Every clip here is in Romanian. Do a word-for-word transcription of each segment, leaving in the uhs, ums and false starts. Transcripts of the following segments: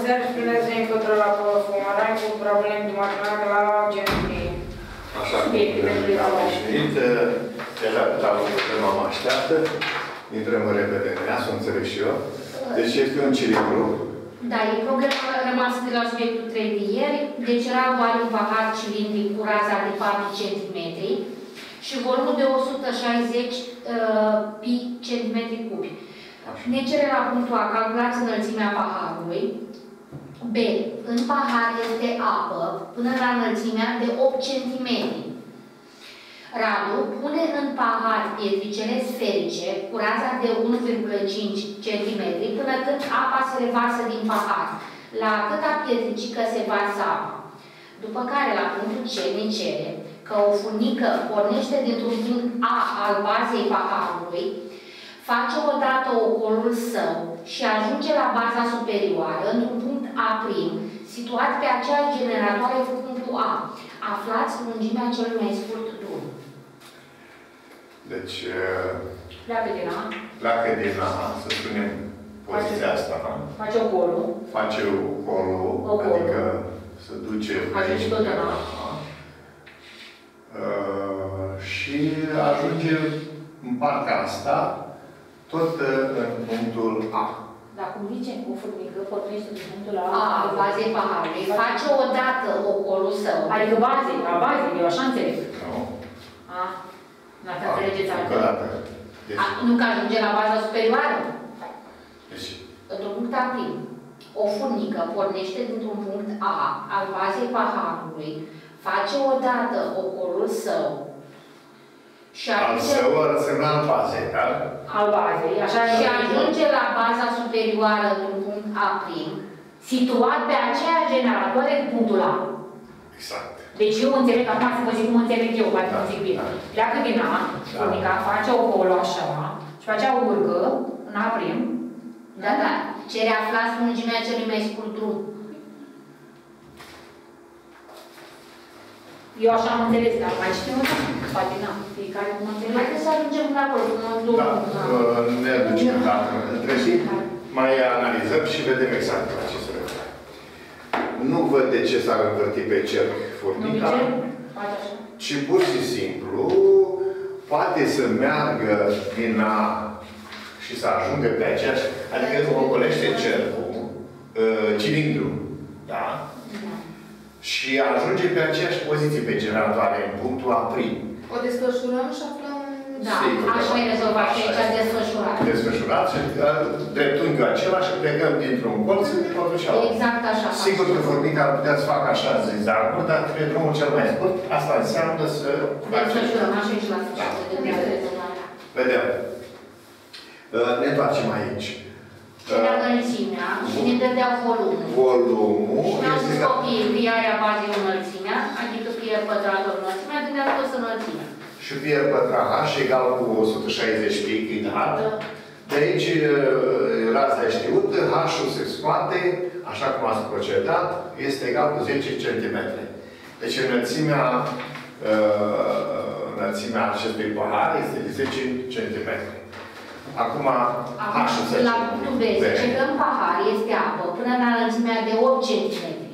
servi spuneți din către la Fumărani cu probleme de matinare la genții. Așa cum am obișnuit, el atât a avut că mă așteaptă, intrăm repede în ea, să o înțeleg și eu. Deci este un cilindru. Da, e problema rămasă de la subiectul trei de ieri. Deci era doar un pahar cilindric cu raza de patru centimetri și volumul de o sută șaizeci uh, pi centimetri cubi. Ne cere la punctul A, calculați înălțimea paharului. B. În pahar este apă până la înălțimea de opt centimetri. Radu pune în pahar pietricele sferice cu raza de unu virgulă cinci centimetri până când apa se revarsă din pahar. La câta pietricică se varsă apa. După care, la punctul C, ne cere că o furnică pornește dintr-un punct A al bazei paharului, face odată ocolul său și ajunge la baza superioară, într-un punct A', situat pe aceeași generatoare cu punctul A. Aflați lungimea celui mai scurt drum. Deci, pleacă din A. Pleacă din A, să spunem poziția asta. Face ocolul. Face ocolul, adică se duce ajunge tot în A. Și ajunge în partea asta, tot în punctul A. Dar cum zice, o furnică pornește din punctul A, al bazei paharului, face odată ocolul său. Adică bazei, la bazei, eu așa înțeleg. Nu. A, dacă înțelegeți altfel. Nu că ajunge la baza superioară? Deci. Într-un punct A'. O furnică pornește dintr-un punct A al bazei paharului, face odată ocolul său. Și al său ar însemna al bazei, da? Al bazei, așa. Și ajunge la baza superioară într-un punct A', situat pe aceea generatoare cu punctul A. Exact. Deci eu înțeleg, acum să vă zic cum înțeleg eu, poate nu zic bine. Pleacă din A, furnica, face ocolul așa, și face o urcă în A'. Da, da. Cere aflați lungimea celui mai scurt drum. Eu așa am înțeles, dar mai știu, poate n-am. Fiecare cum înțeleg. Haideți să ajungem până acolo, până în două. Da, ne ducem, da. Între și mai analizăm și vedem exact la ce se referă. Nu văd de ce s-ar învârti pe cerc furnica, ci pur și simplu poate să meargă din A și să ajungă pe aceeași, adică ocolește cercul, cilindru, da? Și ajunge pe aceeași poziție pe generatoare, în punctul A'. O desfășurăm și aflăm... Da, așa e rezolvat și aici desfășurat. Desfășurat și dreptunghiul același și plecăm dintr-un colț în colțul cealaltă. Exact așa. Sigur că furnica ar putea să facă așa zizarmul, dar trebuie drumul cel mai scurt. Asta înseamnă să... Desfășurăm așa și la sfârșit. Vedem. Ne întoarcem aici. Cerea înălțimea și ne dădea volumul. Volumul. Și ne-am spus copiii, pi area bazei înălțimea, adică pi pătratul înălțimea, gândeam tot înălțimea. Și pi pătrat H egal cu o sută șaizeci pi ghidat. De aici, raza e știută, H-ul se scoate, așa cum ați procedat, este egal cu zece centimetri. Deci înălțimea, înălțimea acestui pahar este de zece centimetri. Acum, H-ul se la punctul B, zice că în pahar este apă până la înălțimea de opt centimetri.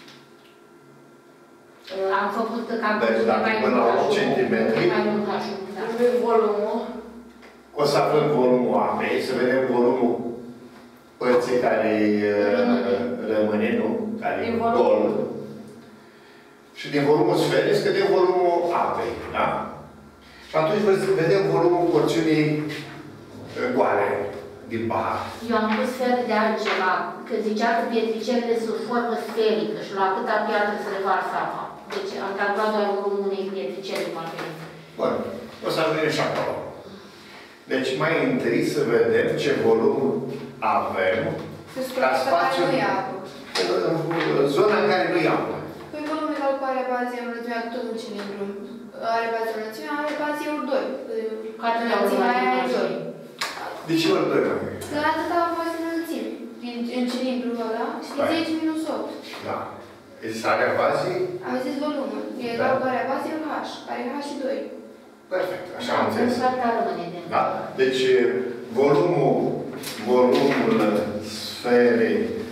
Am făcut calculul de mai mult H-ul. Mai mult H-ul, da. Volumul. O să aflăm volumul apei, să vedem volumul părții care rămâne, nu? Care e gol. Și din volumul sferei scădem volumul apei, da? Și atunci vedem volumul porțiunii goale din pahar. Eu am pus fel de altceva, că zicea că pietricelele sunt formă sferică și la câta piatră se revarsă apa. Deci am calculat doar volumul unei pietricele, poate. Bun, o să ajungem și acolo. Deci mai întâi să vedem ce volum avem ca spațiu. Zona în care nu e apă. Păi volumul egal cu area bazei înălțimea tot în cilindru. Area bazei înălțimea, area bazei ori doi. Înălțimea aia e doi. De ce ori doi? Că atâta a fost înălțime. În cilindrul ăla și zece minus opt. Da. Deci area bazei? Am zis volumul. E egal cu area bazei ori H. Care e H și doi. Perfect. Așa am înțeles. Da. Deci volumul, volumul sferei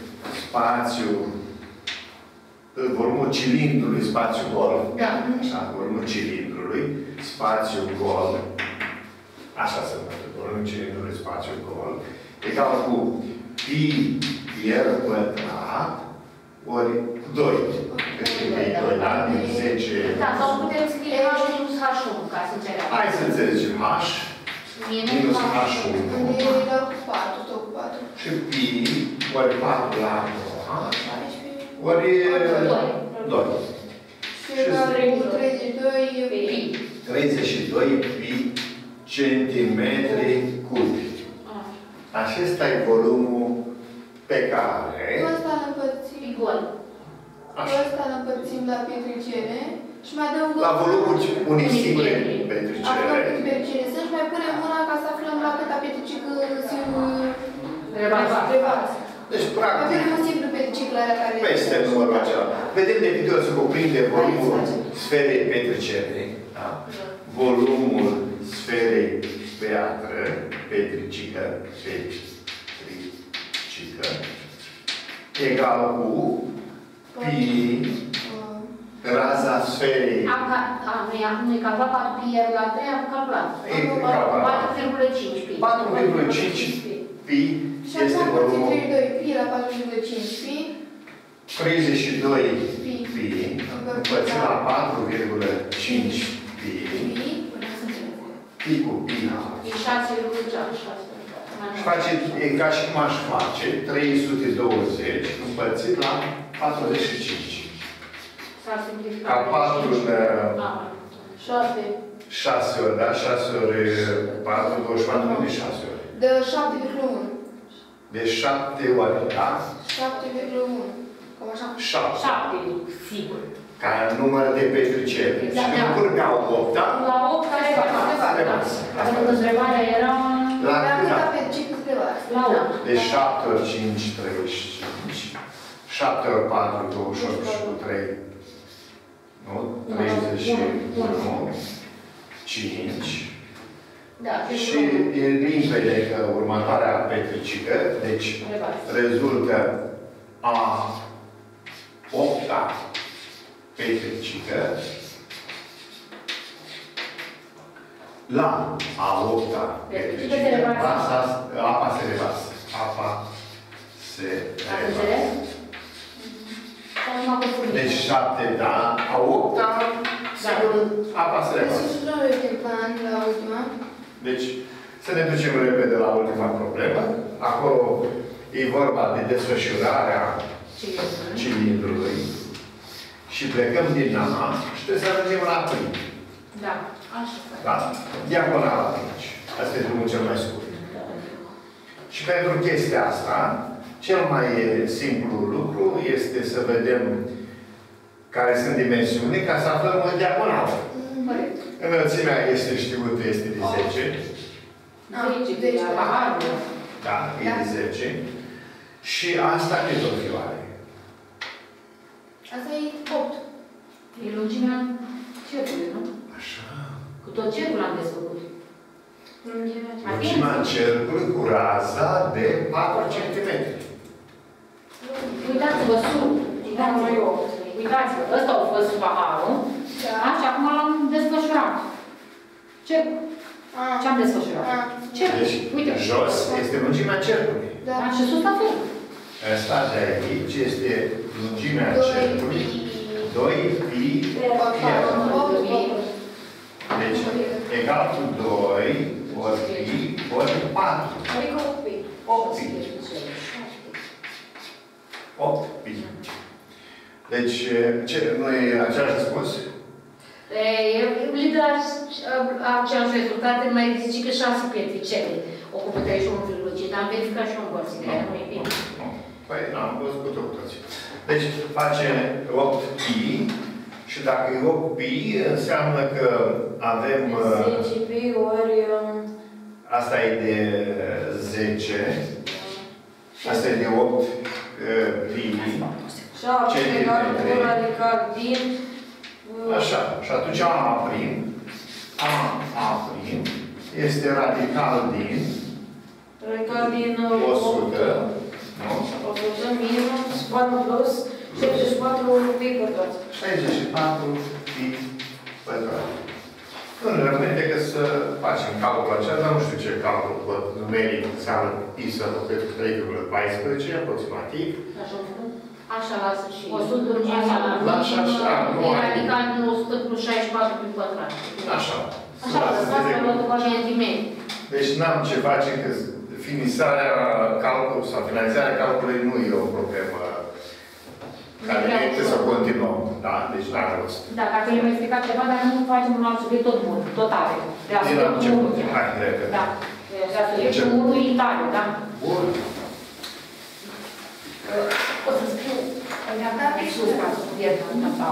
spațiu, volumul cilindrului, spațiu gol. Da. Așa, volumul cilindrului, spațiu gol. Așa se numește, volumul cilindrului, spațiu gol. Egal cu pi r pătrat ori doi. Deci doi la zece. Da, sau putem scrie H minus H unu, ca să înțeleagă. Hai să înțelegem H minus H unu. Unde e doar cu patru, tot cu patru. Și pi ori patru la doua ori doi. Și egal cu treizeci și doi pi. treizeci și doi pi centimetri cubi. Acesta e volumul pe care... Ăsta îl împărțim. Gol. Ăsta îl împărțim la petricene și mai adăugăm... La volumul unei singure Acum petricene. petricene sunt și mai punem una ca să aflăm la câta petricică siu... Revarsă. Deci, practic, avem un simplu petricic la care... peste numărul acela. Vedem de câte ori se cuprinde volumul sferei petricene. Da? Volumul sferei piatră, petricică, petricică, egal cu pi raza sferei. Am calculat patru pi r la trei, am calculat. patru virgulă cinci pi. patru virgulă cinci pi este volumul. treizeci și doi pi la patru virgulă cinci pi. treizeci și doi pi împărțit la patru virgulă cinci pi. Pi cu pi. E șase virgulă cinci. Și face, e ca și cum aș face trei sute douăzeci împărțit la patruzeci și cinci. S-a simplificat. Ca patru în șase. șase ori, da? șase ori patru, douăzeci și patru, nu de șase ori. De șapte virgulă unu. De șapte ori, da? șapte virgulă unu. Cam așa. șapte. șapte, sigur. Ca număr de petricene. Și când curgeau opt, da? La opt care revarsă. Pentru că întrebarea era... La La câta câta? petricic îți revarsă? La opt. De șapte ori cinci, treizeci și cinci. șapte ori patru, douăzeci și opt și cu trei. Nu? treizeci și unu. cinci. Da, Și e limpede că următoarea petricică, deci rezultă a opta petricică la a opta petricică, apa se revarsă. Apa se revarsă. Deci șapte, da. A opta, sigur, apa se revarsă. Deci nu avem plan la ultima. Deci, să ne ducem repede la ultima problemă. Acolo e vorba de desfășurarea cilindrului. Și plecăm din A și trebuie să ajungem la prim. Da, așa. Da? Diagonal atunci. Asta e drumul cel mai scurt. Și pentru chestia asta, cel mai simplu lucru este să vedem care sunt dimensiunile ca să aflăm diagonală. Corect. Înălțimea este știută, este de zece. zece, de paharul. Da, e de zece. Și asta cât o fi oare? Asta e opt. E lungimea cercului, nu? Așa. Cu tot cercul am desfăcut. Lungimea cercului cu raza de patru centimetri. Uitați-vă sus. Uitați-vă. Uitați-vă. Ăsta a fost paharul. Da. Și acum l-am desfășurat. Cercul. Ce-am desfășurat? Cercul. Deci, uite. Jos este lungimea cercului. Da. Și sus la fel. Asta de aici este lungimea cercului. doi pi Deci, egal cu doi ori pi ori patru. Adică opt pi. opt pi. opt pi. Deci, ce, nu e același răspuns? Îmi dă același rezultat, mai zice că șase petricele ocupă treizeci și unu virgulă cinci, dar am verificat și eu în părțile, nu e bine. Păi, n-am văzut cu toții. Deci, face opt pi și dacă e opt pi, înseamnă că avem... zece pi ori... Asta e de zece. Asta e de opt pi. șapte egal cu radical din... Așa. Și atunci A prim, A, A prim, este radical din radical din o sută Nu? Opozăm minus patru plus șaizeci și patru pi pătrați. șaizeci și patru pi pătrați. Nu ne rămâne decât să facem calculul acesta, nu știu ce calcul numeric înseamnă pi să locuiesc trei virgulă paisprezece, aproximativ. Așa lasă și o sută Lasă așa, nu e ai- radical din o sută plus șaizeci și patru pi pătrat. Așa. Așa, lăsați că luăm centimetri. Deci n-am ce face, că finisarea calculului sau finalizarea calculului nu e o problemă care este să continuăm. Da? Deci n-are rost. Da, dacă le-am explicat ceva, dar nu facem un alt subiect tot bun, tot are. De Din la început. subiectul Hai, repede. Da. De subiectul unu Italia, da? Bun. O să scriu. Da, pe sus, ca să subiectul ăsta sau...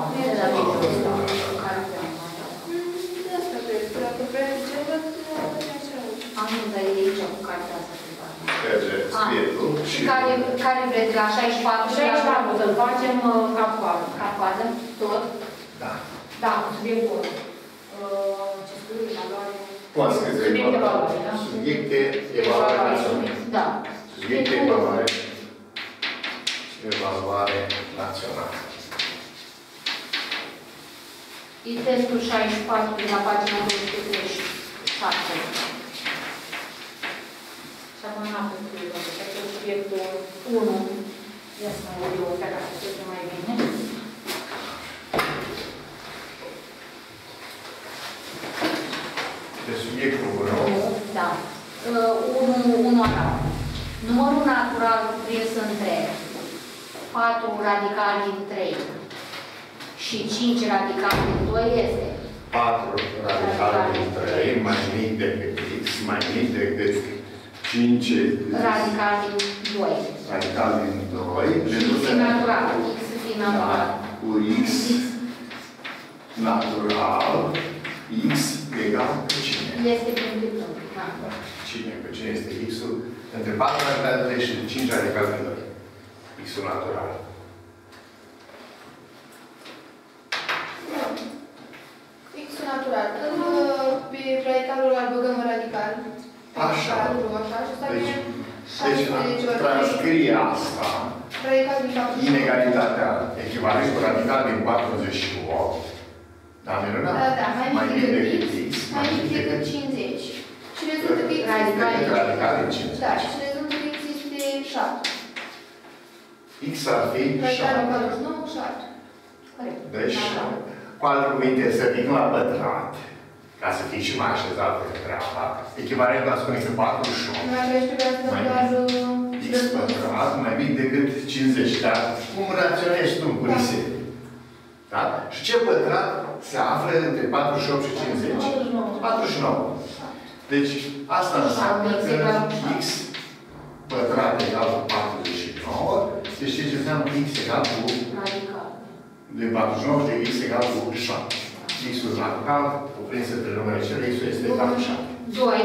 Am nu, dar e aici cu cartea asta. Merge scrietul Și care, care vreți, la șaizeci și patru? șaizeci și patru să-l facem cap-coadă. Cap-coadă, tot? Da. Da, subiectul ăla. Ce scriu, evaluare... Poți scrie Subiecte evaluare, da? Subiecte evaluare națională. Da. Subiecte evaluare. Evaluare națională. E testul șaizeci și patru de la pagina două sute treizeci și șapte. Și acum n-am făcut subiectul ăsta, că subiectul unu. Ia să mă uit eu ăsta ca să știu mai bine. De subiectul unu. Da. unu arată. Numărul natural cuprins între patru radicali din trei și cinci radicali din doi este patru radicali din trei, mai mic decât x, mai mic decât cinci radicali din doi. radicali din doi, X e natural. X e natural. cu x natural, x egal cu cine? Este pentru punct. Da. Cine? Cu cine este x-ul? Între patru radicali din trei și cinci radicali din doi. X-ul natural. X-ul natural. Când uh, pe radicalul ăla băgăm radical. Așa. Așa. Și asta Deci, vine deci șaisprezece ori transcrie asta, radical din patruzeci și opt. inegalitatea echivalent cu radical din patruzeci și opt. Da, minunat? Da, da, mai mic decât x, mai mic decât cincizeci. Și rezultă că x Radical este... Decât radical din cincizeci. Da, și rezultă că x este șapte. X ar fi Radical șapte. din patruzeci și nouă, șapte. Corect. Deci, Da. cu alte cuvinte, să ridic la pătrat, ca să fii și mai așezat pe treaba, echivalentul a spune că patruzeci și opt. Mai avea și trebuia să dăm Mai doar... X pătrat mai mic decât cincizeci. Dar cum raționezi tu cu lise? Da? Și ce pătrat se află între patruzeci și opt și cincizeci? patruzeci și nouă. Deci, asta înseamnă că x pătrat egal cu patruzeci și nouă. Deci ce înseamnă x egal cu Radical. de patruzeci și nouă și de x egal cu șapte. X-ul radical, cuprins între numele cele, x-ul este egal cu șapte. doi.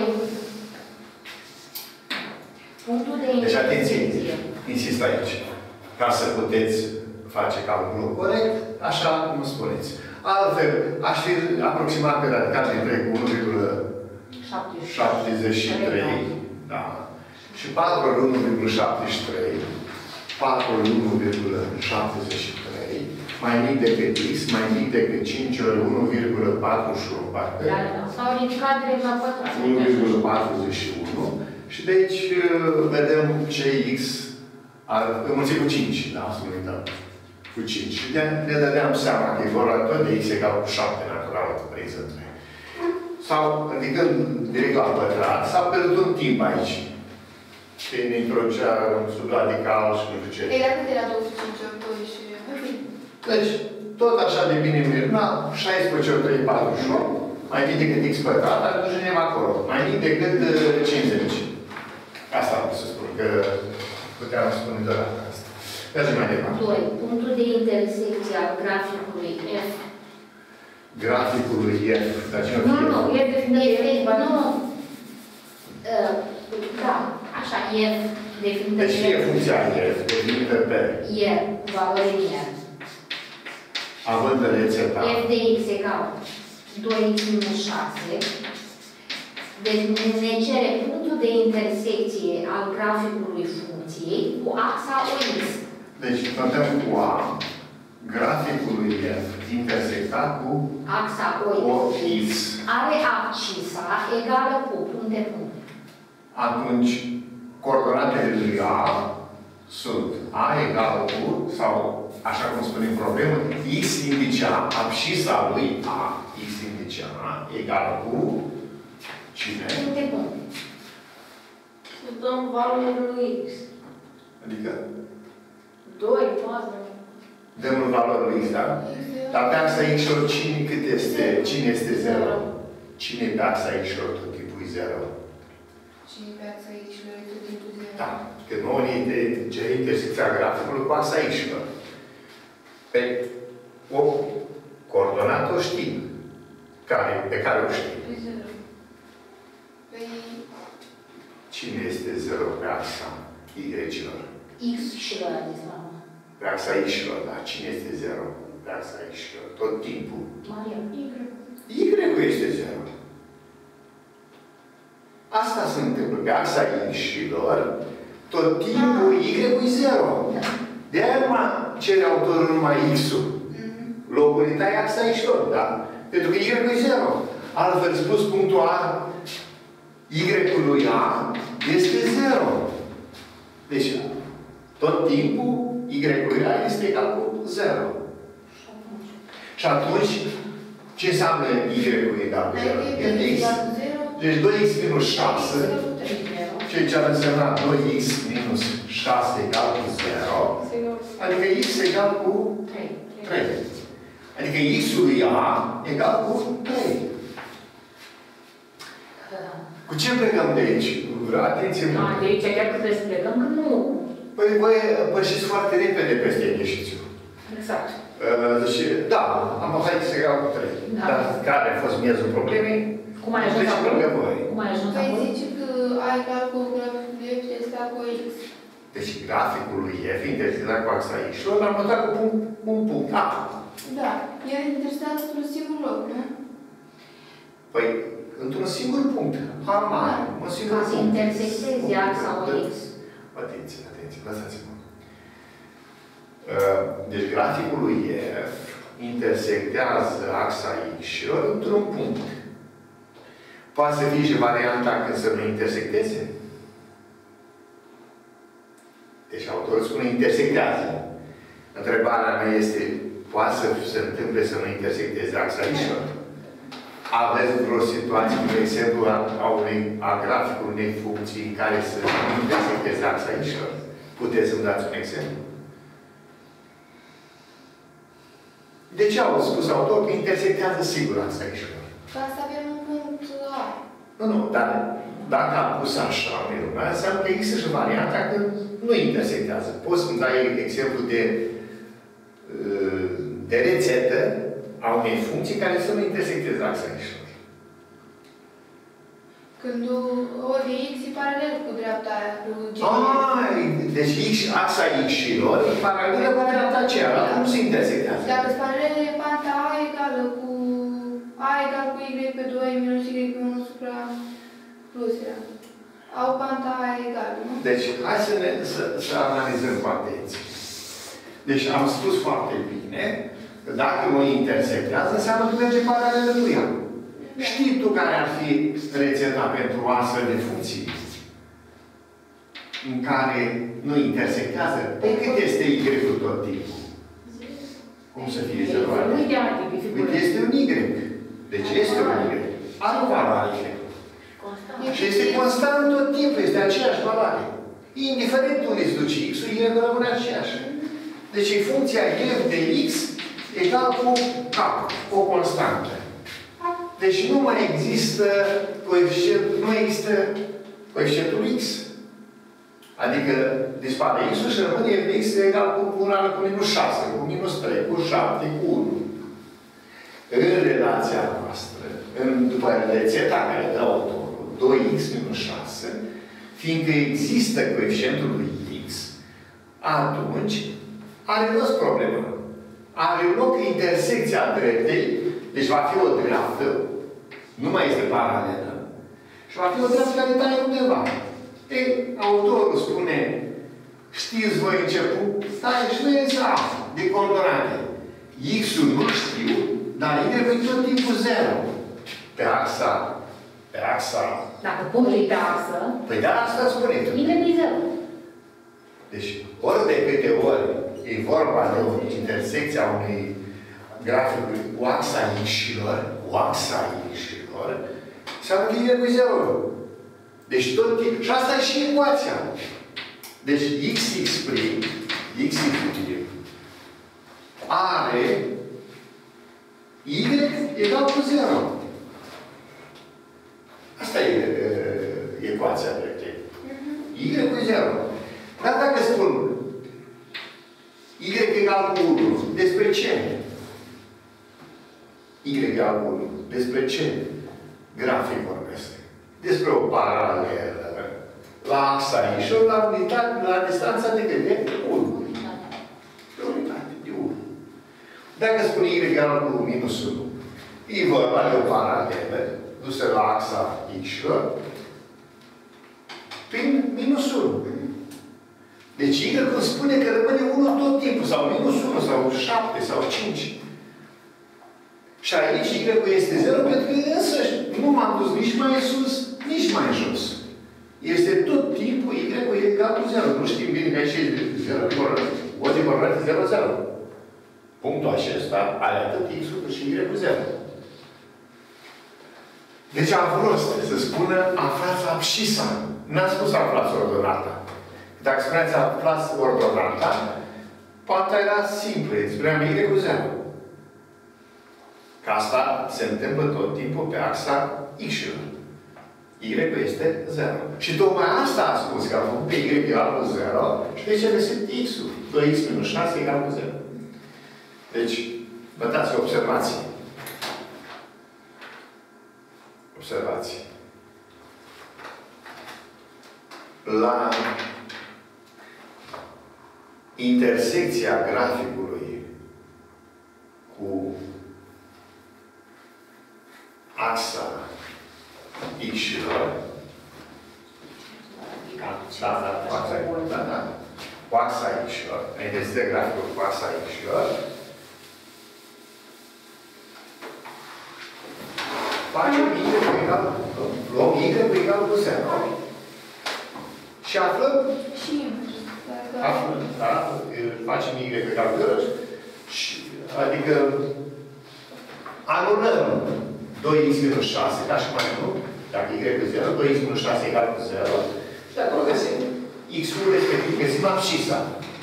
Punctul de Deci, atenție, intersecție. insist aici. Ca să puteți face calculul corect, așa cum spuneți. Altfel, aș fi aproximat pe radical din trei cu unu virgulă șaptezeci și trei. Da. Și patru ori unu virgulă șaptezeci și trei. patru ori unu virgulă șaptezeci și trei. Mai mic decât x, mai mic decât cinci ori unu virgulă patruzeci și unu. S-au ridicat direct la pătrat. unu virgulă patruzeci și unu. Și deci vedem ce x ar înmulțit cu cinci. Da, să nu uităm. Cu cinci. Și de, ne dădeam seama că e vorba tot de x egal cu șapte natural cuprins între. Sau, ridicând direct la pătrat, s-a pierdut un timp aici. Prin introducerea subradical și nu știu ce. Ei, dacă era două sute cinci ori doi și... Deci, tot așa de bine Mirna, șaisprezece ori trei, patruzeci și opt, mai mic decât x pătrat, ajungem acolo. Mai mic decât cincizeci. Asta am să spun, că puteam spune doar asta. Mergem mai departe. doi. Punctul de intersecție al graficului F. Graficului F. Dar ce Nu, nu, e definit. Este, nu. Uh, Da, așa, F definită Deci fie funcția F, definită pe E, valoare în E. având în rețeta F de x egal doi x minus șase Deci ne cere punctul de intersecție al graficului funcției cu axa O X. Deci, notăm cu A, graficul lui F intersectat cu Axa O O X. X are abscisa egală cu puncte puncte. Atunci, coordonatele lui A sunt A egal cu, sau, așa cum spune în problemă, X indicea, abscisa lui A, X indicea, egală cu cine? Puncte puncte. Să dăm valoarea lui X. Adică, doi, patru. dăm în valoare lui X, da? Dar pe axa X-ul cine, cât este? Cine este zero? Cine pe axa X-ul tot timpul e zero? Cine pe axa X-ul e tot timpul zero? Da. Că nouă ne cere intersecția graficului cu axa X-ul. Pe o coordonată o știm. Care, pe care o știm. Pe zero. Păi... Cine este zero pe axa Y-ilor? X și la adică. Pe axa X-ilor, da. Cine este zero pe axa X-ilor? Tot timpul. Maria. Y. Y-ul este zero. Asta se întâmplă. Pe axa X-ilor, tot timpul Y-ul e zero. De-aia numai cere autorul numai X-ul. Locul îi tai axa X-ilor, da? Pentru că Y-ul e zero. Altfel spus, punctul A, Y-ul lui A este zero. Deci, tot timpul Y-ul lui A este egal cu zero. Și atunci, ce înseamnă Y-ul egal cu zero? Este X. Deci doi X minus șase, ceea ce ar însemna doi X minus șase egal cu zero, adică X egal cu trei. Adică X-ul lui A egal cu trei. Cu ce plecăm de aici? Atenție mult! De aici chiar că trebuie să plecăm, că nu... Păi voi pășiți foarte repede peste exercițiu. Exact. Deci, da, am hai să iau cu trei. Dar care a fost miezul problemei? Cum ai ajuns acolo? Cum ai ajuns Păi acolo? zice că A egal cu graficul de F este cu X. Deci graficul lui F intersectat cu axa X-ul l-am notat cu punct, un punct A. Da, el intersectează într-un singur loc, nu? Păi, într-un singur punct. Harmar, un singur Ca să punct. intersecteze axa O X. Atenție, atenție, lăsați-mă. Deci graficul lui F intersectează axa X-ul într-un punct. Poate să fie și varianta când să nu intersecteze? Deci autorul spune intersectează. Întrebarea mea este, poate să se întâmple să nu intersecteze axa X-ul? Aveți vreo situație, de exemplu, a, a, unei, a graficului unei funcții în care să nu intersecteze axa X-ul? Puteți să-mi dați un exemplu? De ce au spus autorul că intersectează sigur axa X-ul? Ca să avem un punct A. Nu, nu, dar dacă am pus așa, înseamnă că există și varianta că nu intersectează. Poți să-mi dai exemplu de, de rețetă a unei funcții care să nu intersecteze axa X-ul. Când O de X e paralel cu dreapta aia, cu G. Ah, deci X, axa X-ilor e paralelă cu dreapta aceea, dar nu se intersectează. Dacă sunt paralele, panta A egală cu A egal cu Y pe doi minus Y pe unu supra plusea. Au panta A egală, nu? Deci, hai să, ne, să, să analizăm cu atenție. Deci, am spus foarte bine că dacă nu intersectează, înseamnă că merge paralelă cu ea. Știi tu care ar fi rețeta pentru astfel de funcții în care nu intersectează? Pe cât este Y-ul tot timpul? Cum să fie zero? Uite, este un Y. Deci este un Y. Are o valoare Y. Și este constant tot timpul. Este aceeași valoare. Indiferent unde se duce X-ul, Y rămâne aceeași. Deci e funcția F de X egal cu K. O constantă. Deci nu mai există coeficient, nu există coeficientul X. Adică dispare X-ul și rămâne F de X egal cu unul cu minus șase, cu minus trei, cu șapte, cu unu. În relația noastră, în, după rețeta care dă autorul, doi X minus șase, fiindcă există coeficientul lui X, atunci are dos problemă. Are loc intersecția dreptei, deci va fi o dreaptă, nu mai este paralelă. Și va fi o dreaptă care taie undeva. Ei, autorul spune, știți voi început, stai și nu e exact de coordonate. X-ul nu știu, dar Y e tot timpul zero. Pe axa, pe axa. Dacă punctul pe axă, Păi da, asta spune tu. Y e zero. Deci, ori de câte ori e vorba de o intersecție a unui grafic cu axa X-ilor, cu axa X-ilor, înseamnă că Y cu zero. Deci tot timpul. Și asta e și ecuația. Deci X X prim, X X prim, are Y egal cu zero. Asta e uh, ecuația dreptei. Y cu zero. Dar dacă spun Y egal cu unu, despre ce? Y egal cu unu, despre ce grafic vorbesc? Despre o paralelă la axa Y și la unitate, la distanța de cât? De unu. De unitate, de unu. Dacă spun Y egal cu minus unu, e vorba de o paralelă dusă la axa X prin minus unu. Deci Y când spune că rămâne unu tot timpul, sau minus unu, sau șapte, sau cinci. Și aici Y este zero, pentru că însăși nu m-am dus nici mai sus, nici mai jos. Este tot timpul Y e egal cu zero. Nu știm bine că aici e zero, o de coordonate zero, zero. Punctul acesta are atât X-ul cât și Y cu zero. Deci am vrut să spună aflați abscisa. N-am spus aflați ordonata. Dacă spuneați aflați ordonata, poate era simplă. Spuneam Y cu zero. Că asta se întâmplă tot timpul pe axa X-ului. Y este zero. Și tocmai asta a spus, că a făcut pe Y egal cu zero și deci a găsit X-ul. doi X minus șase egal cu zero. Deci, vă dați observații. Observații. La intersecția graficului cu axa X-ilor, da, da, cu axa, da, da, cu axa X-ilor, intersecția graficului cu axa X-ilor, facem Y egal, luăm Y egal cu zero și aflăm, Și aflăm, da, facem Y egal cu zero și, adică, anulăm doi X minus șase, ca și mai nu, dacă Y cu zero, doi X minus șase egal cu zero, și de acolo găsim X-ul respectiv, găsim abscisa.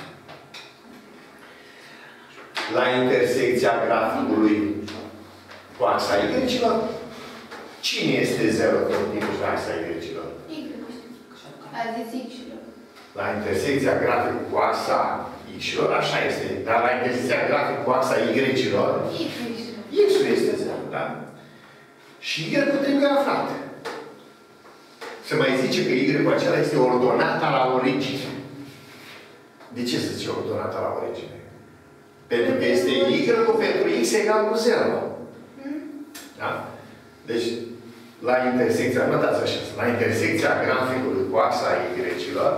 La intersecția graficului cu axa Y-ilor, cine este zero tot timpul la axa Y-ilor? Y. A zis X-ilor. La intersecția graficului cu axa X-ilor, așa este. Dar la intersecția graficului cu axa Y-ilor, X-ul este zero, da? Și Y-ul trebuie aflat. Se mai zice că Y-ul acela este ordonata la origine. De ce se zice ordonata la origine? Pentru că este Y-ul pentru X egal cu zero. Da? Deci, la intersecția, notați așa, la intersecția graficului cu axa Y-ilor,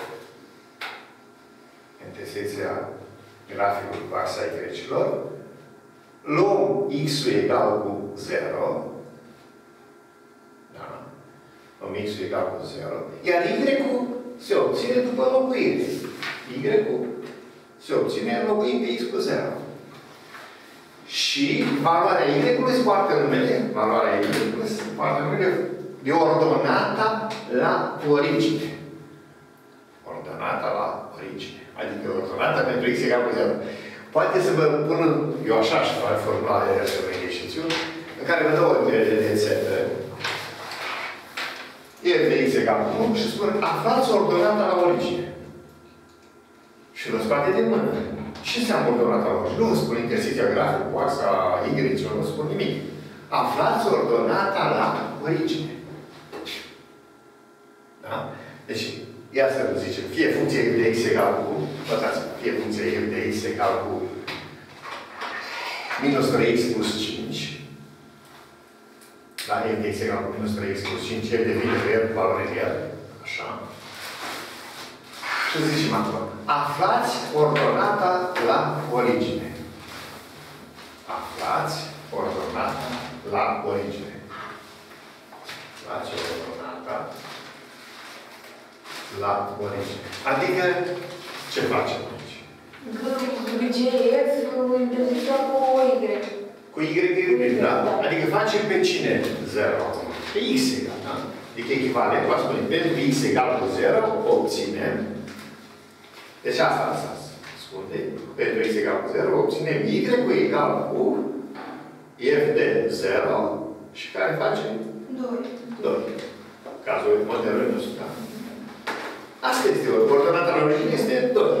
intersecția graficului cu axa Y-ilor, luăm X-ul egal cu zero, da? Luăm X-ul egal cu zero, iar Y-ul se obține după înlocuire. Y-ul se obține înlocuind pe X cu zero. Și valoarea Y-ului se poartă numele, valoarea Y-ului se poartă numele de ordonata la origine. Ordonata la origine. Adică ordonata pentru X egal cu zero. Poate să vă pun, eu așa aș face formularea de să vă ieșițiuni, în care vă dă o de rețetă. E de X egal cu unu și spun, aflați ordonata la origine. Și îl scoate din mână. Ce înseamnă ordonata la origine? Nu îmi spun intersecția grafică cu axa Y, nu spun nimic. Aflați ordonata la origine. Da? Deci, ia să vă zicem, fie funcție de X egal cu, notați, fie funcție de X egal cu minus trei X plus cinci, La f de x egal cu minus trei x plus cinci, f devine real cu valoare real. Așa. Ce zicem acum? Aflați ordonata la origine. Aflați ordonata la origine. Aflați ordonata la origine. Adică, ce facem aici? G F intersecția cu Y. Cu Y e da? Adică facem pe cine zero acum? Pe x egal, da? Adică echivalent, vă spune, pentru x egal cu zero, obținem. Deci asta asta spune. Pentru x egal cu zero, obținem y egal cu f de zero și care face? doi. doi. Cazul modelului nostru, da? Asta este, ordonata la origine este doi.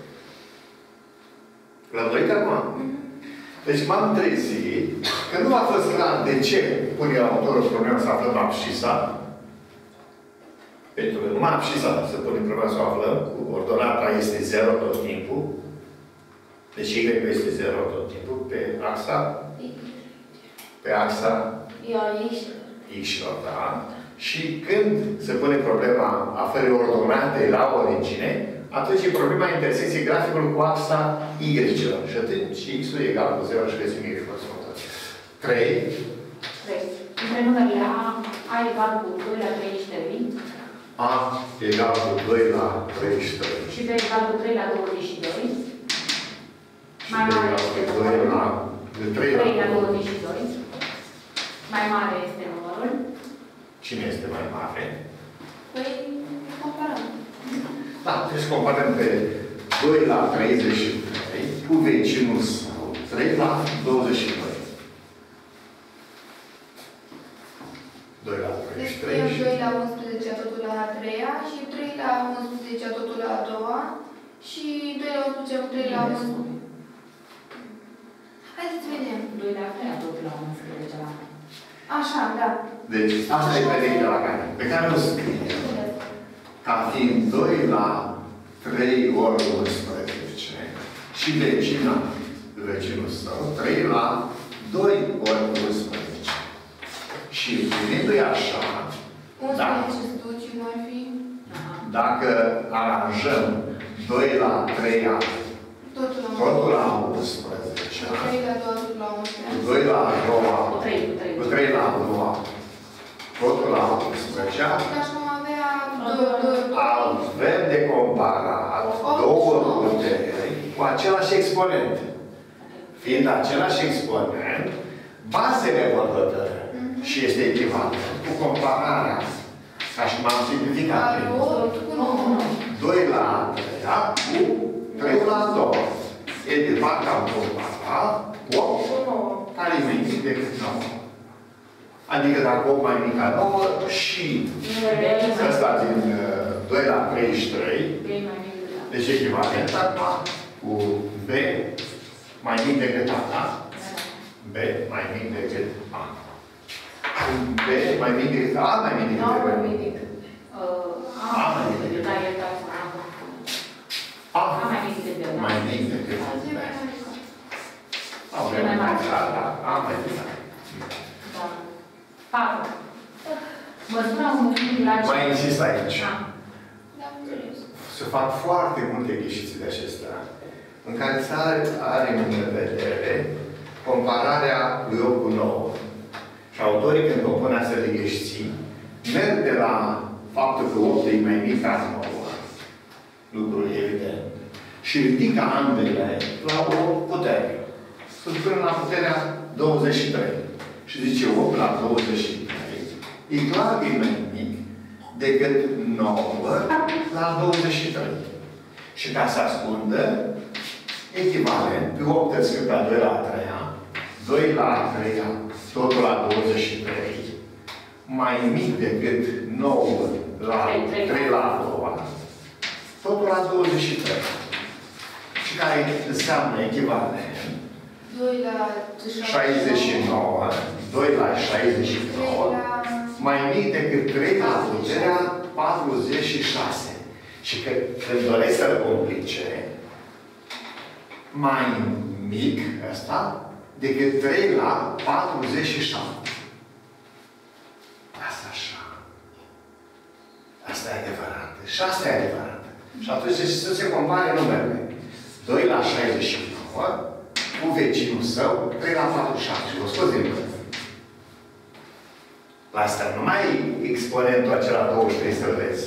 La doi acum? Deci m-am trezit că nu a fost clar de ce pune autorul problema să aflăm abscisa. Pentru că numai abscisa să punem problema să o aflăm, cu ordonata este zero tot timpul. Deci y este zero tot timpul pe axa. Pe axa x-lor, da? Și când se pune problema aflării ordonate la origine, atunci e problema intersecției graficului cu axa y-celor. Și atunci x-ul e egal cu zero și găsim y corespunzător. trei. trei. Între numerele A, A egal cu doi la treizeci și trei. A egal cu doi la treizeci și trei. Și B egal cu trei la douăzeci și doi. Mai Și B mare egal este cu doi la... De trei la... trei la douăzeci și doi. Mai mare este numărul. Cine este mai mare? Păi, comparăm. Da, trebuie să comparăm pe doi la treizeci și trei cu vecinul său, trei la douăzeci și doi. doi la treizeci și trei. Deci doi la unsprezece totul la a treia și trei la unsprezece totul la a doua și doi la unsprezece cu trei la unsprezece. Haideți să vedem. doi la a treia totul la unsprezece la Așa, da. Deci, asta e predicția la care. Pe care o scrie. Ca fiind doi la trei ori unsprezece și vecina, vecinul său, trei la doi ori unsprezece. Și privindu-i așa, unsprezece se duce, cum ar fi? dacă aranjăm doi la trei ani, Totul la totul la unsprezece, trei la doi totul la unsprezece. doi la a doua, Cu trei, cu trei. cu trei la a doua, totul la unsprezece, Așa cum avea doi, avem de comparat două puteri cu același exponent. Fiind același exponent, bazele vor hotărâ. Și este echivalent cu compararea, ca și cum am simplificat. doi la treia cu trei la doi. E de fapt am comparat opt, care e mai mic decât nouă. Adică dacă opt mai mic ca nouă și ăsta din doi la treizeci și trei, deci echivalent acum cu B mai mic decât A, da? B mai mic decât A. Cu B mai mic decât A, mai mic decât B. A mai mic decât B. A mai mic decât B. Avem da, A mai mic. patru. Măsura unui unghi la Mai insist aici. Da, înțeles. Se fac foarte multe ghișiți de acestea, în care țara are în vedere compararea lui opt cu nouă. Și autorii, când compun astfel de ghișiți, merg de la faptul că opt e mai mic ca nouă, lucru evident, și ridică ambele la o putere. Sunt până la puterea douăzeci și trei. Și zice opt la douăzeci și trei e clar că e mai mic decât nouă la douăzeci și trei. Și ca să ascundă, echivalent, pe opt îl scriu pe a doi la a treia, doi la a treia, totul la douăzeci și trei, mai mic decât nouă la trei la a doua, totul la douăzeci și trei. Și care înseamnă echivalent doi la șaizeci și nouă, doi la șaizeci și nouă, mai mic decât trei la puterea patruzeci și șase. Și că, când doresc să-l complice, mai mic ăsta decât trei la patruzeci și șapte. Și asta e adevărat. Și atunci să se compare numerele. doi la șaizeci și nouă cu vecinul său, trei la patruzeci și șapte. Și vă scos din mână. La asta nu mai exponentul acela douăzeci și trei să-l vezi.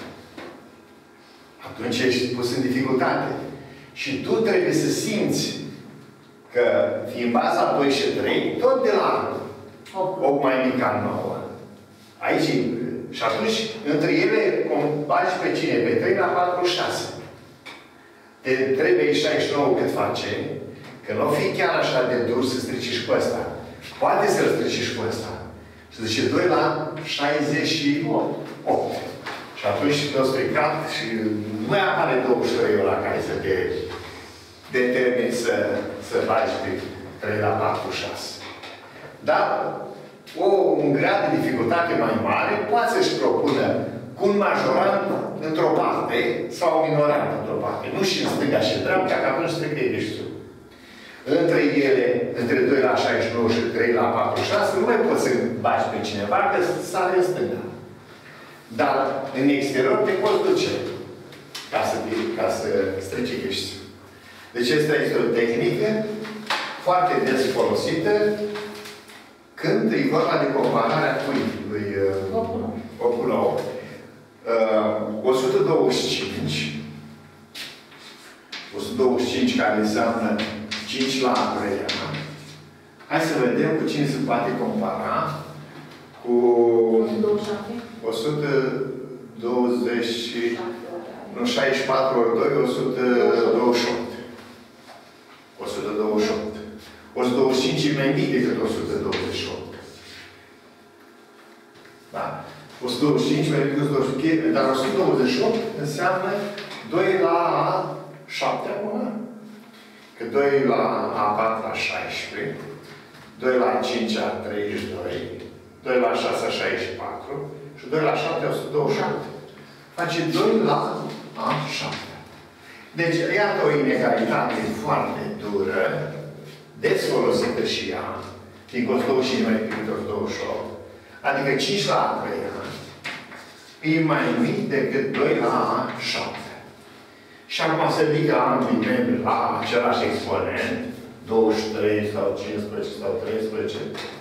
Atunci ești pus în dificultate. Și tu trebuie să simți că, fiind baza doi și trei, tot de la opt mai mic ca nouă. Aici, și atunci, între ele, compari pe cine? Pe trei la patruzeci și șase. Te trebuie șaizeci și nouă cât face, că nu o fi chiar așa de dur să strici și pe ăsta. Poate să-l strici și pe ăsta. Și zice doi la șaizeci și opt. Și atunci te-o stricat și nu mai apare douăzeci și trei ăla care să te determini să, să faci pe trei la patruzeci și șase. Dar o, un grad de dificultate mai mare poate să-și propună cu un majorant într-o parte sau un minorant într-o parte. Nu și în stânga și în dreapta, că atunci strică ești. Între ele, între doi la șaizeci și nouă și trei la patruzeci și șase, nu mai poți să bagi pe cineva, că sare în stânga. Dar în exterior te poți duce ca să, ca să strici ești. Deci asta este o tehnică foarte des folosită când e vorba de compararea cu lui opt cu nouă. o sută douăzeci și cinci. o sută douăzeci și cinci care înseamnă cinci la a treia. Hai să vedem cu cine se poate compara. Cu o sută douăzeci și nu, șaizeci și patru ori doi, o sută douăzeci și opt. o sută douăzeci și opt. o sută douăzeci și cinci e mai mic decât o sută douăzeci și opt. Da? o sută douăzeci și cinci mai mic decât o sută douăzeci și opt, dar o sută douăzeci și opt înseamnă doi la a șapte acum. Că doi la a patru la șaisprezece, doi la a cinci a treizeci și doi, doi la a șase a șaizeci și patru și doi la șapte a o sută douăzeci și opt. Face doi la a șapte. Deci, iată o inegalitate foarte dură, des folosită și ea, fiindcă o sută douăzeci și cinci mai decât o sută douăzeci și opt, adică cinci la a treia, e mai mic decât doi la a șapte. Și acum se ridică ambii membri la același exponent, douăzeci și trei sau cincisprezece sau treisprezece,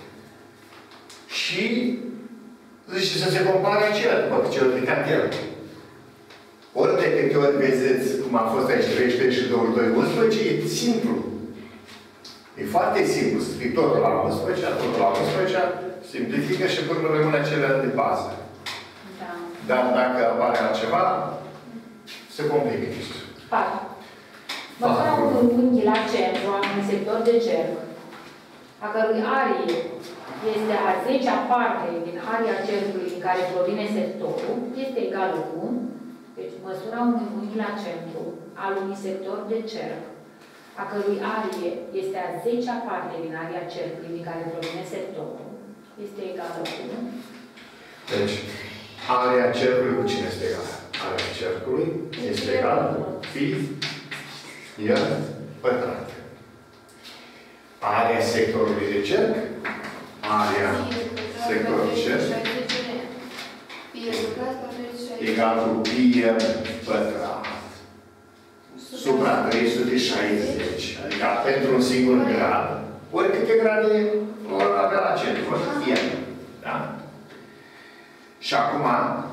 și zice să se compare aceea după ce a ridicat el. Ori de câte ori vedeți cum a fost aici treisprezece și douăzeci și doi, unsprezece, e simplu. E foarte simplu. Să fii totul la unsprezece, totul la unsprezece, simplifică și până rămâne acelea de bază. Da. Dar dacă apare altceva, se complică. patru. Măsura unui unghi la centru a unui sector de cerc, a cărui arie este a zecea parte din aria cercului din care provine sectorul, este egală cu, deci măsura unui unghi la centru al unui sector de cerc, a cărui arie este a zecea parte din aria cercului din care provine sectorul, este egală cu. Deci, area cercului cu cine este egală? Area cercului este egală cu pi el pătrat. Area sectorului de cerc, area sectorului de cerc, egal cu pi el pătrat. Supra trei sute șaizeci. Adică pentru un singur grad, ori câte grade vor avea la centru, vor fi el. Da? Și acum,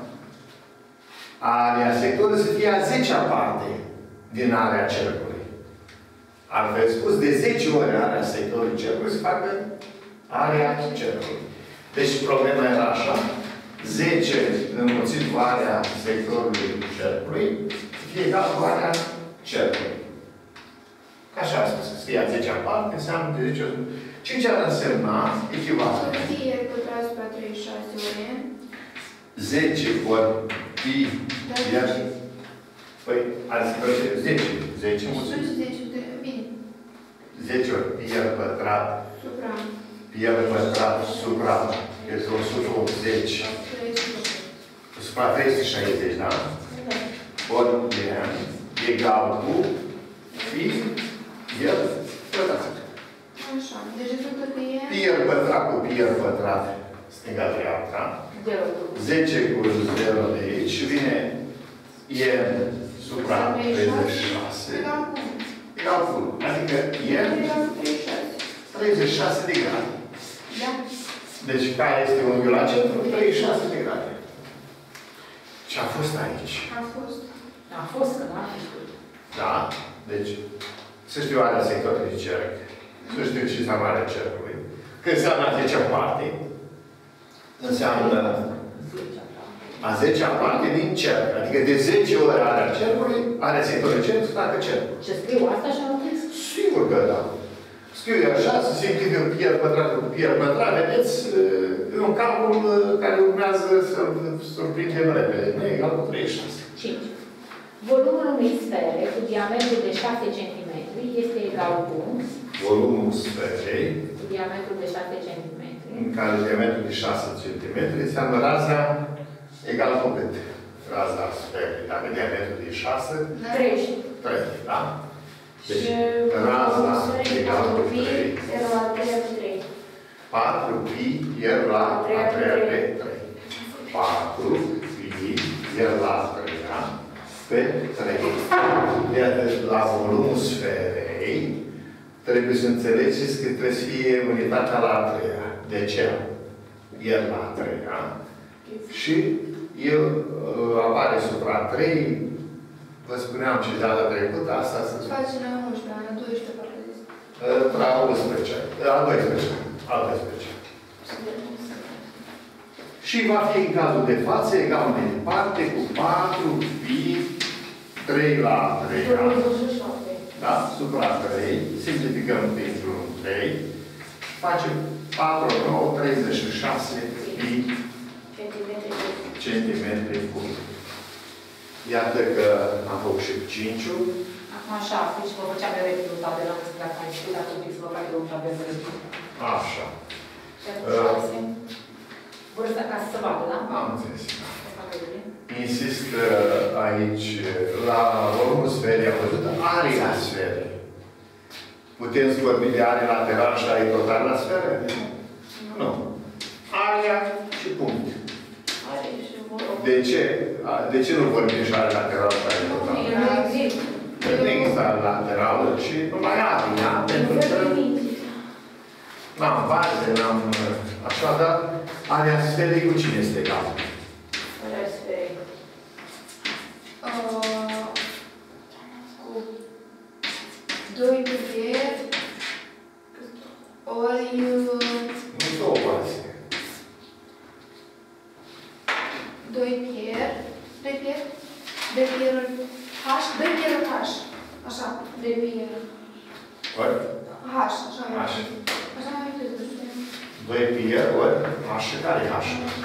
area sectorului să fie a zecea parte din area cercului. Altfel spus, de zece ori area sectorului cercului se facă area cercului. Deci problema era așa. zece înmulțit cu area sectorului cercului să fie egal cu area cercului. Așa a spus. Să fie a zecea parte înseamnă de zece ori. Ce ar însemna echivalent? Fie pătrat supra treizeci și șase ori. zece ori pi, iar... Păi, azi face zece. zece mulțumesc. zece, bine. zece ori pi al pătrat. Supra. Pi al pătrat supra. Este o sută optzeci. Supra trei sute șaizeci, da? Ori n egal cu pi el pătrat. Așa. Deci rezultă că e... Pi al pătrat cu pi al pătrat. Stânga-dreapta. zero. zece cu zero de aici și vine n supra treizeci și șase Egal cu unu. egal cu unu. Adică n Egal cu treizeci și șase. treizeci și șase de grade. Da. Deci care este unghiul la centru? treizeci și șase de grade. Ce a fost aici? A fost. A fost, că n-a fi știut. Da? Deci, să știu area sectorului de cerc. Să știu și samarea cercului. Că înseamnă a zecea parte. Înseamnă a zecea parte din cerc. Adică de zece ori area cercului, area sectorului cerc, facă cercul. Ce scriu asta și am zis? Sigur că da. Scriu așa, să se închide un pier pătrat cu pier pătrat, vedeți? E un calcul care urmează să surprindem repede. Nu e egal cu treizeci și șase. cinci. Volumul unei sfere cu diametru de șase centimetri este egal cu Volumul sferei, cu diametru de șase centimetri. în care diametrul de șase centimetri, înseamnă raza egal cu cât? Raza sferei. Dacă diametrul de șase, treizeci. trei, da? Deci, Și raza volumul egal cu pi, trei. zero la trei pe trei. patru pi ier la a treia pe trei. patru pi ier la a treia pe trei. Iar la volumul sferei, trebuie să înțelegeți că trebuie să fie unitatea la a treia. De ce? Ier la a treia. Și el uh, apare supra trei. Vă spuneam și data trecută, asta să Face la unsprezece, la doisprezece, parcă zis. la unsprezece. La doisprezece. La doisprezece. Și va fi în cazul de față egal mai departe cu patru pi trei la a treia. Da? Supra trei. Simplificăm pentru trei. Facem patru, nouă, treizeci și șase pi centimetri cub. Iată că am făcut și cinciul. Acum șapte și vă făceam eu repede un tabel, am zis dacă ai știut, dacă trebuie să vă fac eu un tabel de repede. Așa. Și atunci șase. Vor să ca să se vadă, da? Am înțeles. Să fac repede. Insist uh, aici, la volumul sferei, am văzut area sferei. Putem să vorbim de area laterală și area totală la sferă? Nu. Area și punct. De ce? De ce nu vorbim și area laterală și area totală? Nu există. Nu există area laterală și numai area, pentru că n-am baze, n-am... Așa, dar area sferei cu cine este egală? Area sferei. Uh, cu doi pier ori Nu două baze. doi pier, doi pier, doi pier H, doi pier H, așa, doi pier Ori? H, așa mai H. Așa mai târziu. doi pier ori H. Care e H?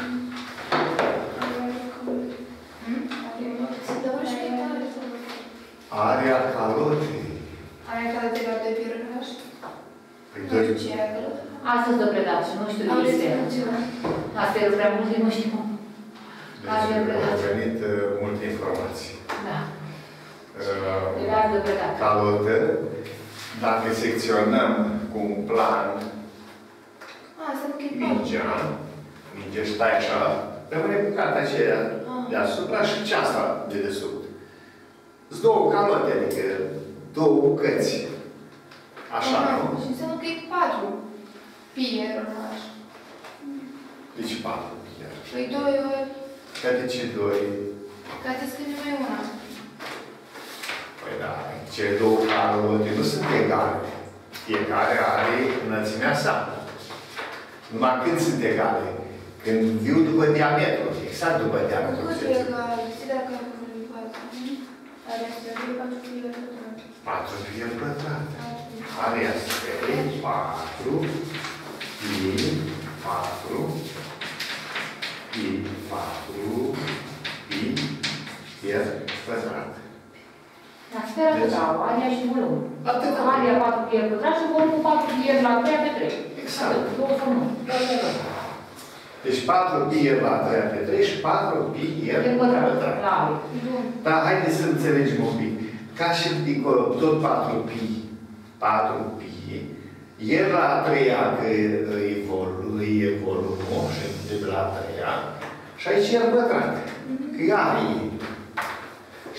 Se dă și pe care. Area calotei. Area care te la doi pier H? Păi Nu doi... știu ce e acolo. Astăzi de predat și nu știu Am este. reținut. Asta e prea mult, nu știu. Deci au venit uh, multe informații. Da. Uh, Era de predat. calotă, dacă secționăm cu un plan A, să nu chei mingea, mingea stai așa, rămâne bucata aceea deasupra și ceasta de desubt. Sunt două calote, adică două bucăți. Așa, nu? Și înseamnă că e patru pier H. Deci patru pier. Păi doi ori, Ca de ce doi? ca să scrie numai una. Păi da, cele două calote nu sunt egale. Fiecare are înălțimea sa. Numai când sunt egale? Când viu după diametru, exact după diametru. Cât e egal? Știi dacă am făcut în față? Are să fie patru pier pătrat. patru pier pătrat. Area sferei patru pi patru pi patru pi pier pătrat. La sfera Deci- totală, area și volumul. Atât. Area patru pier pătrat și volumul patru pier la trei pe trei. Exact. Două formule. Deci patru pi ier la trei pe trei și patru pi ier Pier la pătrat. pătrat. La area. Bun. Dar haideți să înțelegem un pic. Ca și dincolo, tot patru pi, patru pi, ier la a treia, că e volumul, e volumul, și de la a treia, și aici e pătrat. Că e arie.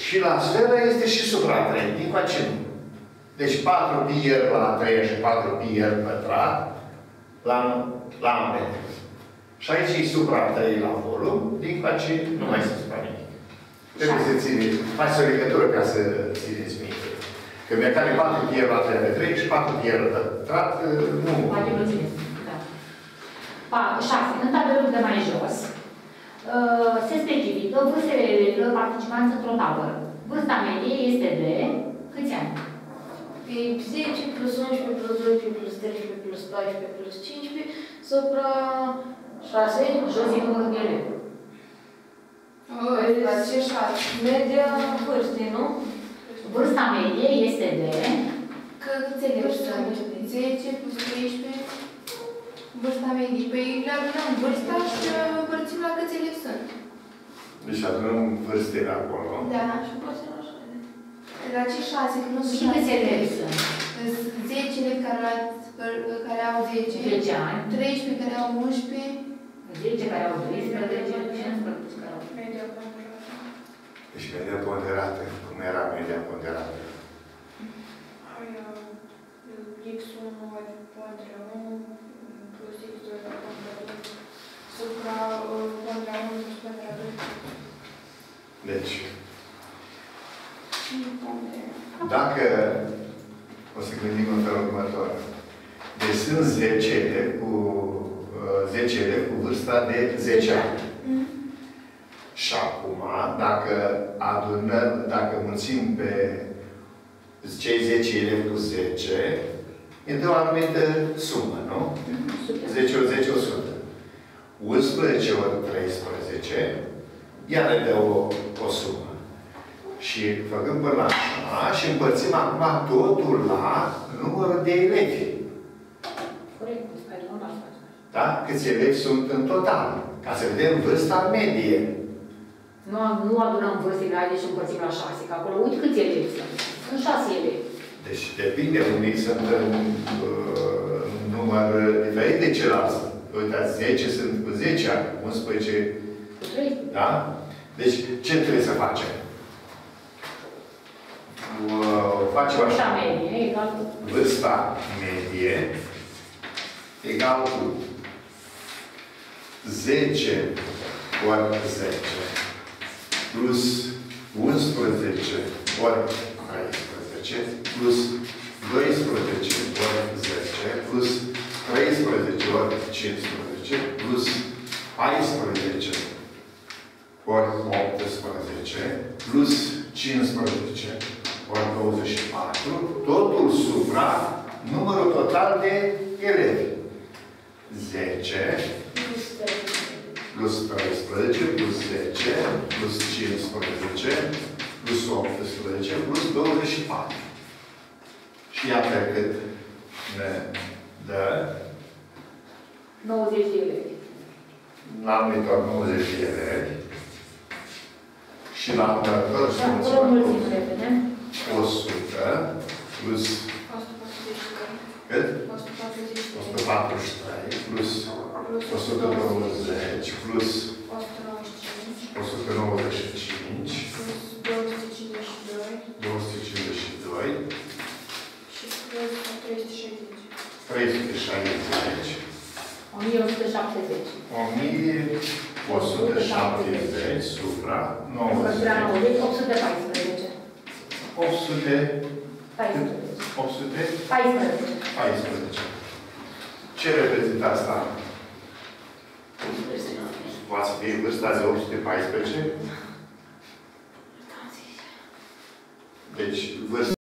Și la sferă este și supra trei, din coace nu. Deci patru pi r la trei și patru pi r pătrat la, la ambele. Și aici e supra trei la volum, din coace nu mai se supra nimic. Trebuie să țineți, faci o legătură ca să țineți minte. Că mi-a patru pi r la trei pe trei și patru pi r pătrat, nu. Poate nu țineți. Da. șase. În tabelul de mai jos, se specifică vârstele elevilor participanți într-o tabără. Vârsta medie este de câți ani? E zece plus unsprezece plus doisprezece plus treisprezece plus paisprezece plus cincisprezece supra șase, jos e numărul de elevi. ce șase. Media vârstei, nu? Vârsta medie este de... Câți elevi sunt? zece plus treisprezece. Vârsta medie. Păi le adunăm vârsta și împărțim la câți elevi sunt. Deci adunăm vârstele acolo. Da, și poate să nu așa. La ce șase, că nu sunt Și câți elevi sunt? zece elevi care, care au zece. zece ani. treisprezece care au unsprezece. zece care au doisprezece, cincisprezece care au... Media ponderată. Deci media ponderată. Cum era media ponderată? x unu ori pondera unu plus x doi la pondera doi supra pondera unu plus pondera doi. Deci, dacă o să gândim în felul următor, deci sunt zece elevi cu zece elevi cu vârsta de zece ani. Mm. Și acum, dacă adunăm, dacă mulțim pe cei zece elevi cu zece, e de o anumită sumă, nu? zece ori zece, o sută. unsprezece ori treisprezece, iar ne dă o, o sumă. Și făcând până la așa și împărțim acum totul la numărul de elevi. Corect, stai, nu l-aș face. Da? Câți elevi sunt în total? Ca să vedem vârsta medie. Nu, nu adunăm vârstele, haideți și împărțim la șase, că acolo uite câți elevi sunt. Sunt șase elevi. Deci depinde, unii sunt în uh, număr diferit de celălalt. Uitați, zece sunt cu zece ani, unsprezece... Cu treisprezece. Da? Deci, ce trebuie să facem? Uh, facem Vârsta așa. medie egal cu... Vârsta medie egal cu zece ori zece plus unsprezece ori treisprezece plus doisprezece ori zece plus treisprezece ori cincisprezece plus paisprezece ori optsprezece plus cincisprezece ori douăzeci și patru, totul supra numărul total de elevi. zece plus treisprezece plus zece plus cincisprezece plus optsprezece plus douăzeci și patru. Și iată cât ne dă nouăzeci de elevi. la numitor nouăzeci de elevi și la numărător și Acolo mulțim repede. o sută plus o sută patruzeci și trei. cât? o sută patruzeci și o trei. sută patruzeci și trei plus o sută douăzeci plus o sută nouăzeci și cinci. o sută nouăzeci și cinci Plus două sute cincizeci și doi. două sute cincizeci și doi Și plus trei sute șaizeci. trei sute șaizeci o mie o sută șaptezeci. o mie o sută șaptezeci supra Încălzirea nouăzeci nouăzeci, opt sute paisprezece. opt sute paisprezece. opt sute paisprezece. paisprezece. Ce reprezintă asta? Poate fi vârsta de opt sute paisprezece? Deci, vârsta